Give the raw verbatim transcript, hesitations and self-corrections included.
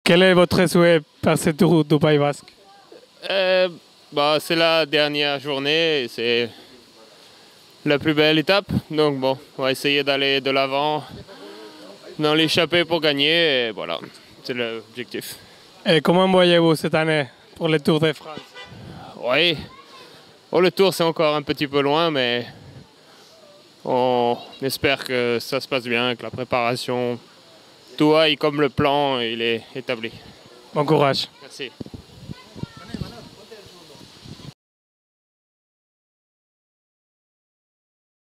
Quel est votre souhait par ce Tour du Pays Basque? euh, bah, C'est la dernière journée, c'est la plus belle étape. Donc bon, on va essayer d'aller de l'avant dans l'échappée pour gagner. Et voilà, c'est l'objectif. Et comment voyez-vous cette année pour le Tour de France? Oui, oh, le Tour c'est encore un petit peu loin, mais on espère que ça se passe bien, que la préparation, tout aille comme le plan, il est établi. Bon courage. Merci.